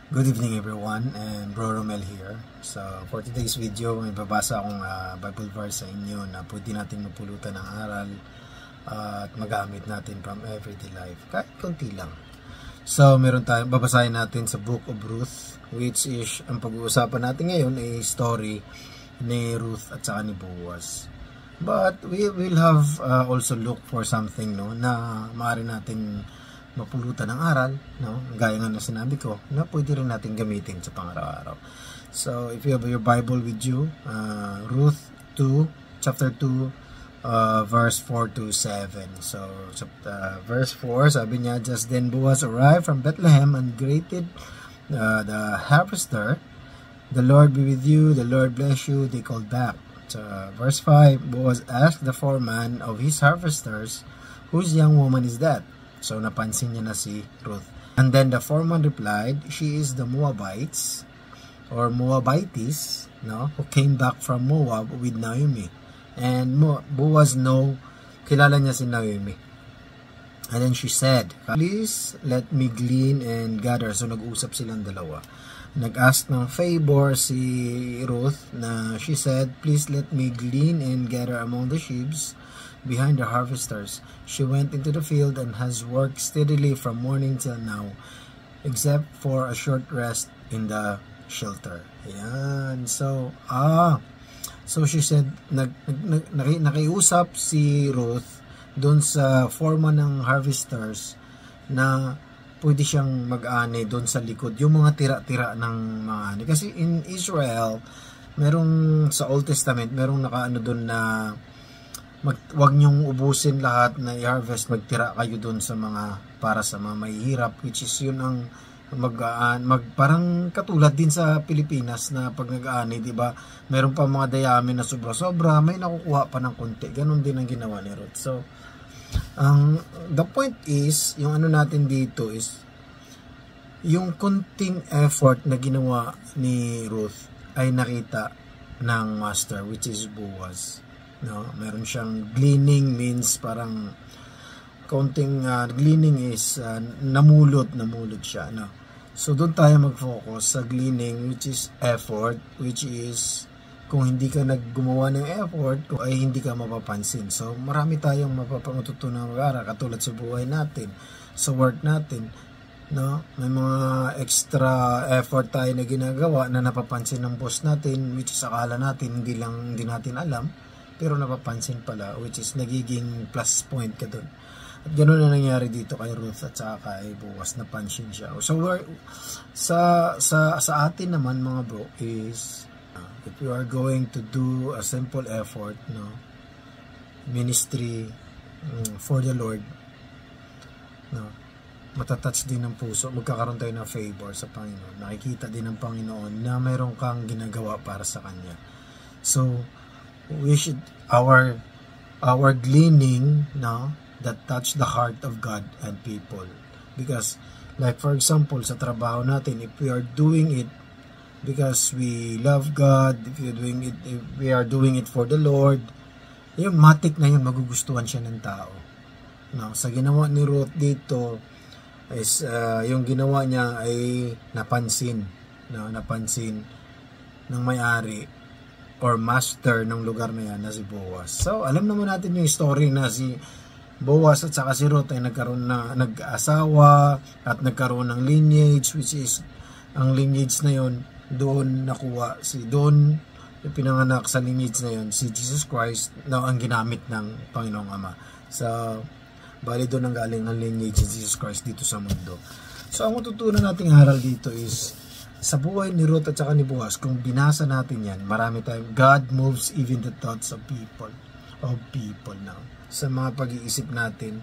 Good evening everyone, and Bro Romel here. So for today's video, may babasa akong Bible verse sa inyo na pwede natin mapulutan ng aral at magamit natin from everyday life, kahit konti lang. So meron tayong babasahin natin sa Book of Ruth, which is, ang pag-uusapan natin ngayon ay story ni Ruth at saka ni Boaz. But we will have also look for something na maaari nating mapulutan ng aral, gaya nga na sinabi ko, na pwede rin natin gamitin sa pang-araw-araw. So, if you have your Bible with you, Ruth 2, chapter 2, verse 4 to 7. So, verse 4, sabi niya, "Just then Boaz arrived from Bethlehem and greeted the harvester. The Lord be with you, the Lord bless you," they called back. So, verse 5, Boaz asked the foreman of his harvesters, "Whose young woman is that?" So, napansin niya na si Ruth. And then the foreman replied, "She is the Moabites, or Moabites, who came back from Moab with Naomi." And Boaz kilala niya si Naomi. And then she said, "Please let me glean and gather." So, nag-usap silang dalawa. Nag-ask ng favor si Ruth na she said, "Please let me glean and gather among the sheaves behind the harvesters." She went into the field and has worked steadily from morning till now, except for a short rest in the shelter. Ayan. So she said, nakiusap si Ruth doon sa foreman ng harvesters na pwede siyang mag-ani doon sa likod, yung mga tira-tira ng mga ani. Kasi in Israel, merong sa Old Testament, merong nakaano doon na wag niyong ubusin lahat na i-harvest, magtira kayo doon sa mga, para sa mga mahihirap, which is yun ang parang katulad din sa Pilipinas na pag nag-aani, di ba? Meron pa mga dayami na sobra-sobra, may nakukuha pa ng konti. Ganon din ang ginawa ni Ruth. So, the point is, yung ano natin dito is, yung konting effort na ginawa ni Ruth ay nakita ng master, which is Boaz. Meron siyang gleaning, means parang konting gleaning is namulot siya. So doon tayo mag-focus sa gleaning, which is effort, which is kung hindi ka naggumawa ng effort, ay hindi ka mapapansin. So marami tayong matutunan mag-aral, katulad sa buhay natin, sa work natin. May mga extra effort tayo na ginagawa na napapansin ng boss natin, which is akala natin hindi natin alam, pero napapansin pala, which is nagiging plus point ka dun. At ganoon na nangyari dito kay Ruth at saka kay Boaz, napansin siya. So sa atin naman mga bro is, if you are going to do a simple effort, ministry for the Lord, matatouch din ng puso, magkakaroon tayo ng favor sa Panginoon. Nakikita din ng Panginoon na mayroon kang ginagawa para sa Kanya. So we should, our gleaning that touch the heart of God and people, because like for example sa trabaho natin, if we are doing it because we love God, if we are doing it for the Lord, yung matik na yun, magugustuhan siya ng tao. Sa ginawa ni Ruth dito is yung ginawa niya ay napansin ng may-ari or master ng lugar na yan na si Boaz. So, alam naman natin yung story na si Boaz at saka si Ruth ay nag-asawa at nagkaroon ng lineage, which is, ang lineage na yon doon nakuha, doon pinanganak sa lineage na yon si Jesus Christ na ang ginamit ng Panginoong Ama. So, bali doon ang galing ang lineage si Jesus Christ dito sa mundo. So, ang matutunan nating aral dito is, sa buhay ni Ruth at saka ni Boaz, kung binasa natin yan, marami tayong, God moves even the thoughts of people now. Sa mga pag-iisip natin,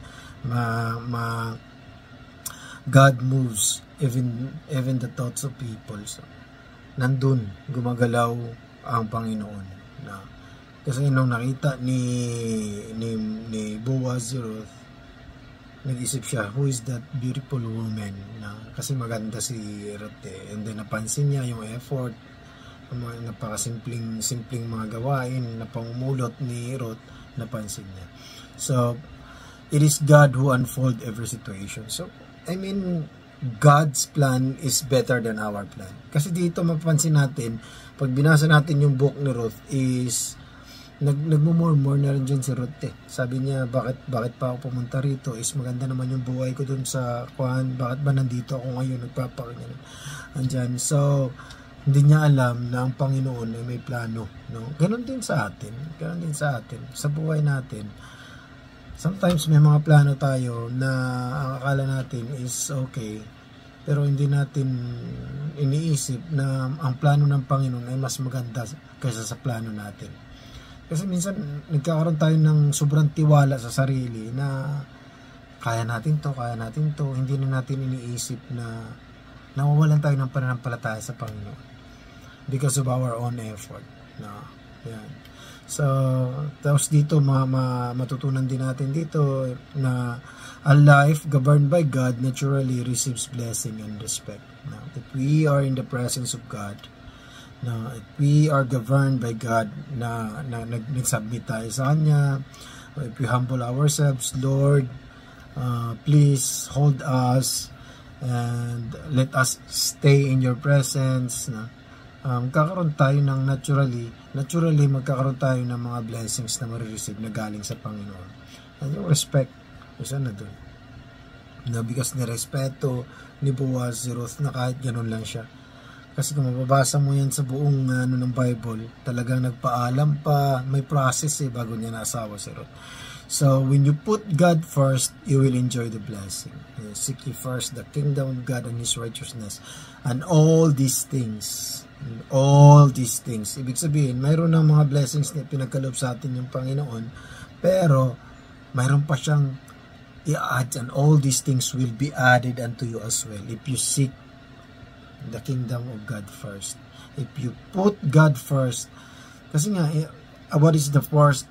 God moves even the thoughts of people. So, nandun, gumagalaw ang Panginoon. Kasi nung nakita ni Boaz si Ruth, nag-isip siya, who is that beautiful woman? Kasi maganda si Ruth and then napansin niya yung effort, napakasimpleng mga gawain na pangumulot ni Ruth, napansin niya. So it is God who unfold every situation. So I mean, God's plan is better than our plan. Kasi dito mapapansin natin, pag binasa natin yung book ni Ruth is nagmumurmur na rin dyan si Ruth eh. Sabi niya, bakit pa ako pumunta rito? Is maganda naman yung buhay ko dun sa kuhan. Bakit ba nandito ako ngayon? Nagpapakanyan. Andyan. So, hindi niya alam na ang Panginoon ay may plano. No? Ganon din sa atin. Ganon din sa atin. Sa buhay natin. Sometimes may mga plano tayo na ang akala natin is okay. Pero hindi natin iniisip na ang plano ng Panginoon ay mas maganda kaysa sa plano natin. Kasi minsan nagkakaroon tayo ng sobrang tiwala sa sarili na kaya natin to. Hindi na natin iniisip na nawawalan tayo ng pananampalataya sa Panginoon because of our own effort. No? Yan. So, tapos dito matutunan din natin dito na a life governed by God naturally receives blessing and respect. Now, if we are in the presence of God, now, if we are governed by God na nag-submit tayo sa Kanya, if we humble ourselves, Lord, please hold us and let us stay in your presence. Kakaroon tayo ng naturally magkakaroon tayo ng mga blessings na marireceive na galing sa Panginoon. And yung respect, isa na dun. No, because nirespeto ni Boaz si Ruth na kahit ganun lang siya. Kasi kung mababasa mo yan sa buong ng Bible, talagang nagpaalam pa, may process bago niya naasawa si Ruth. So, when you put God first, you will enjoy the blessing. Seek ye first the kingdom of God and His righteousness. And all these things. Ibig sabihin, mayroon ng mga blessings na pinagkaloob sa atin yung Panginoon. Pero, mayroon pa siyang i-add. And all these things will be added unto you as well. If you seek the kingdom of God first. If you put God first. Kasi nga, what is the first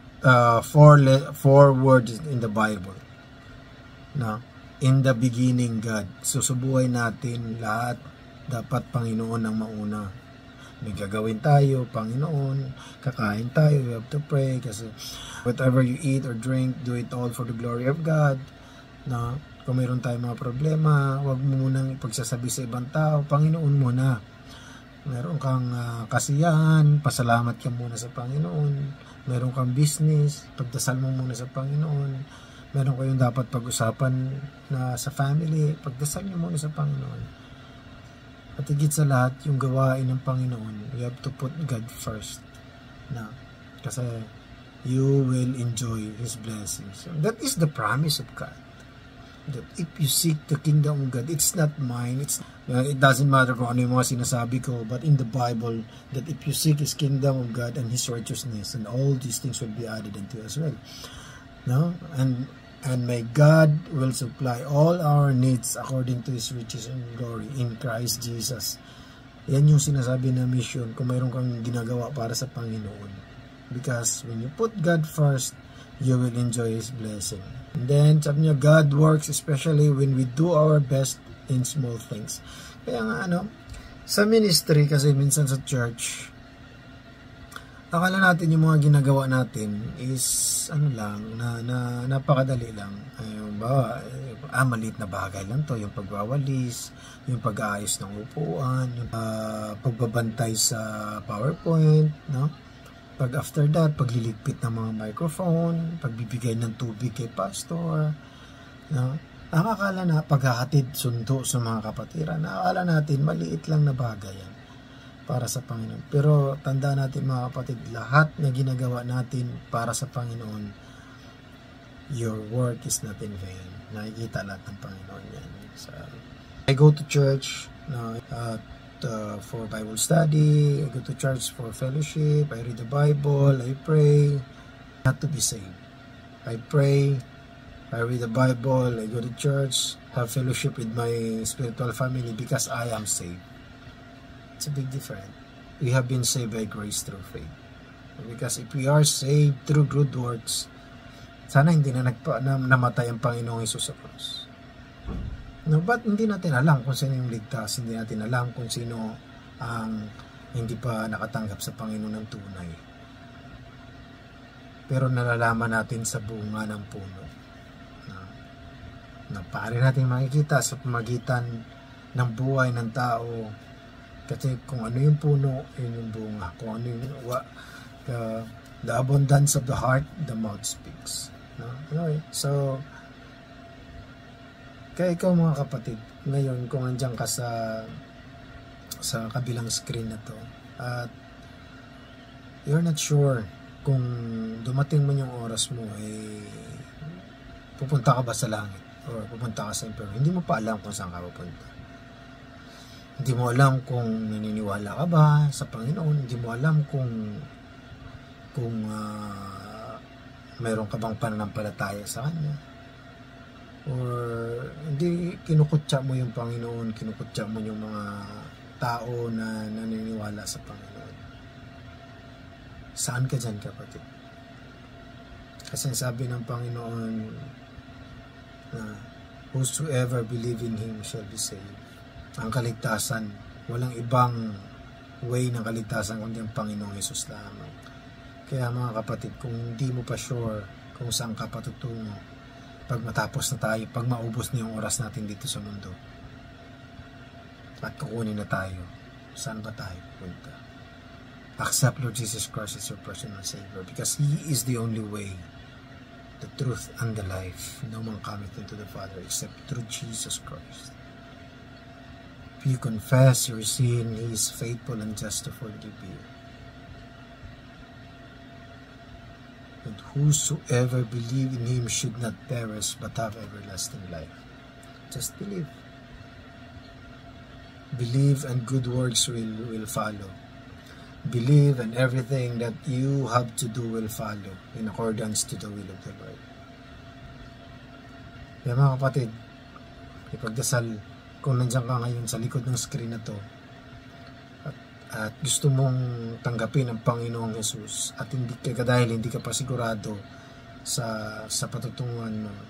four words in the Bible? No? In the beginning, God. So, sa buhay natin, lahat dapat Panginoon ang mauna. May gagawin tayo, Panginoon, kakain tayo, we have to pray, kasi whatever you eat or drink, do it all for the glory of God. No? Kung mayroon tayong mga problema, huwag mo munang ipagsasabi sa ibang tao, Panginoon muna. Meron kang kasiyahan, pasalamat ka muna sa Panginoon. Meron kang business, pagdasal mo muna sa Panginoon. Meron kayong dapat pag-usapan na sa family, pagdasal niyo muna sa Panginoon. At higit sa lahat, yung gawain ng Panginoon, we have to put God first. Na, kasi you will enjoy His blessings. So that is the promise of God. That if you seek the kingdom of God, it's not mine. It doesn't matter kung ano yung mga sinasabi ko, but in the Bible, that if you seek His kingdom of God and His righteousness, and all these things will be added unto you as well. No? And may God will supply all our needs according to His riches and glory in Christ Jesus. Yan yung sinasabi na mission kung mayroon kang ginagawa para sa Panginoon. Because when you put God first, you will enjoy His blessing. And then, sabi niya, God works especially when we do our best in small things. Kaya nga sa ministry, kasi minsan sa church, akala natin yung mga ginagawa natin is na napakadali lang. Maliit na bagay lang to, yung pagwawalis, yung pag-aayos ng upuan, yung pagbabantay sa PowerPoint, no? Pag after that, pagliligpit ng mga microphone, pagbibigay ng tubig kay pastor, no? Nakakala na paghahatid sundo sa mga kapatiran, nakakala natin maliit lang na bagay yan para sa Panginoon. Pero tandaan natin mga kapatid, lahat na ginagawa natin para sa Panginoon, your work is not in vain. Nakikita lahat ng Panginoon yan. So, I go to church for Bible study, I go to church for fellowship, I read the Bible, I pray, not to be saved. I pray, I read the Bible, I go to church, have fellowship with my spiritual family because I am saved. It's a big difference. We have been saved by grace through faith. Because if we are saved through good works, sana hindi na namatay ang Panginoong Hesus sa krus. No, but hindi natin alam kung sino yung ligtas, hindi natin alam kung sino ang hindi pa nakatanggap sa Panginoon ng tunay. Pero nalalaman natin sa bunga ng puno. Na pare natin makikita sa pamagitan ng buhay ng tao. Kasi kung ano yung puno, yun yung bunga. Kung ano yung the abundance of the heart, the mouth speaks. No? Okay. So, kaya ikaw mga kapatid, ngayon kung andyan ka sa kabilang screen na to, at you're not sure kung dumating mo yung oras mo, pupunta ka ba sa langit or pupunta ka sa impyerno. Hindi mo pa alam kung saan ka pupunta. Hindi mo alam kung naniniwala ka ba sa Panginoon. Hindi mo alam kung mayroon ka bang pananampalataya sa Kanya. Or hindi kinukutya mo yung Panginoon, kinukutya mo yung mga tao na naniniwala sa Panginoon. Saan ka dyan, kapatid? Kasi sabi ng Panginoon na whosoever believe in Him shall be saved. Ang kaligtasan, walang ibang way ng kaligtasan kundi ang Panginoong Hesus lamang. Kaya mga kapatid, kung hindi mo pa sure kung saan ka patutungo, pag matapos na tayo, pag maubos na yung oras natin dito sa mundo, at kukunin na tayo, saan ba tayo pupunta? Accept Lord Jesus Christ as your personal Savior, because He is the only way, the truth, and the life. No man cometh into the Father except through Jesus Christ. If you confess your sin, He is faithful and just to forgive you. And whosoever believe in Him should not perish but have everlasting life. Just believe. Believe and good works will follow. Believe and everything that you have to do will follow in accordance to the will of the Lord. Kaya mga kapatid, ipagdasal kung nandiyan ka ngayon sa likod ng screen na to at gusto mong tanggapin ang Panginoong Hesus at dahil hindi ka pa sigurado sa patutunguhan mo,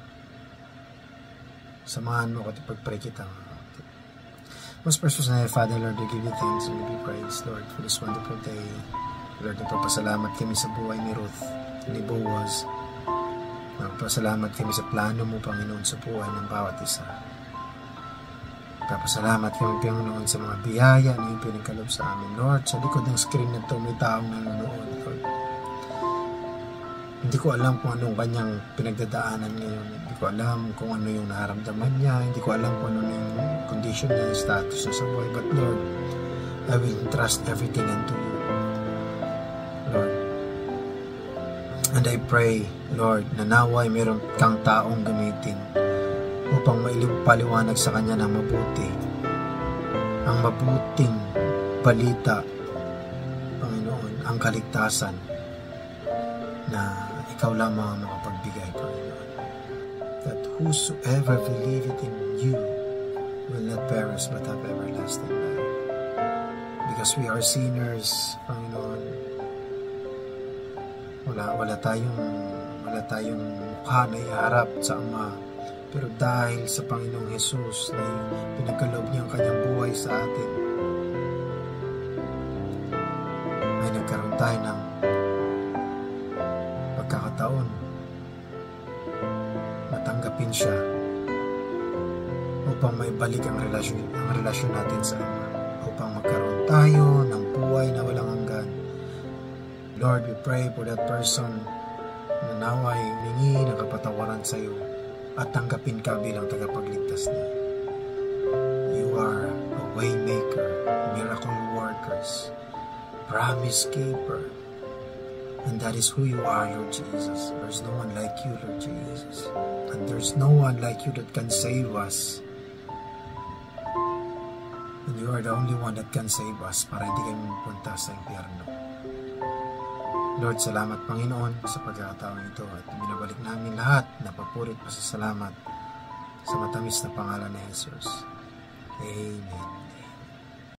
samahan mo at ipag-pray kita. Most precious na Father, Lord, we give you thanks and we give you praise, Lord, for this wonderful day. Lord, nagpapasalamat kami sa buhay ni Ruth, ni Boaz. Nagpapasalamat kami sa plano mo, Panginoon, sa buhay ng bawat isa. Nagpapasalamat kami, Panginoon, sa mga biyaya na yung pinagkalob sa amin. Lord, sa likod ng screen na ito, may taong nanonood, Lord. Hindi ko alam kung anong kanyang pinagdadaanan ngayon. Hindi ko alam kung ano yung naramdaman niya. Hindi ko alam kung ano yung condition niya, yung status niya sa buhay. But Lord, I will entrust everything into you, Lord. And I pray, Lord, na naway meron kang taong gamitin upang maipaliwanag sa kanya ng mabuti ang mabuting balita, Panginoon, ang kaligtasan na ikaw lamang ang makapagbigay, Panginoon. That whosoever believeth in you will not perish but have everlasting life. Because we are sinners, Panginoon. Wala tayong mukha na iharap sa Ama. Pero dahil sa Panginoong Hesus na pinagkaloob niya ang kanyang buhay sa atin, ay nagkaroon tayo ng pagkakataon matanggapin siya upang maibalik ang relasyon natin sa Ama, upang magkaroon tayo ng buhay na walang hanggan. Lord, we pray for that person na naway humingi ng kapatawaran sa iyo at tanggapin ka bilang tagapagligtas niya. You are a way maker, miracle workers, promise keeper, and that is who you are, Lord Jesus. There's no one like you, Lord Jesus, and there's no one like you that can save us, and you are the only one that can save us para hindi kami mapunta sa impyerno. Lord, salamat Panginoon sa pagkakataon ito at binabalik namin lahat na papuri at pasasalamat sa matamis na pangalan ni Jesus. Amen.